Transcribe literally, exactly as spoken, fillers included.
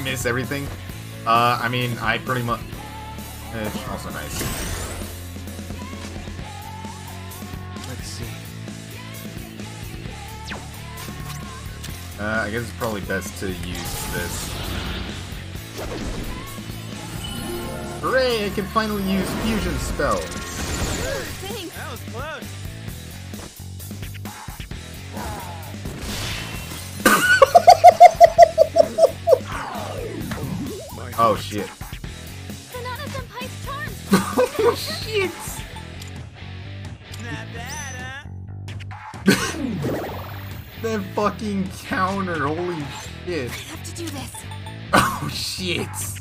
miss everything. Uh, I mean, I pretty much... It's also nice. Let's see. Uh, I guess it's probably best to use this. Hooray! I can finally use fusion spells! Thanks. That was close. Oh shit. Bananas and Pipe's charms. Oh shit! Not bad, huh? That fucking counter, holy shit. I have to do this. Oh shit!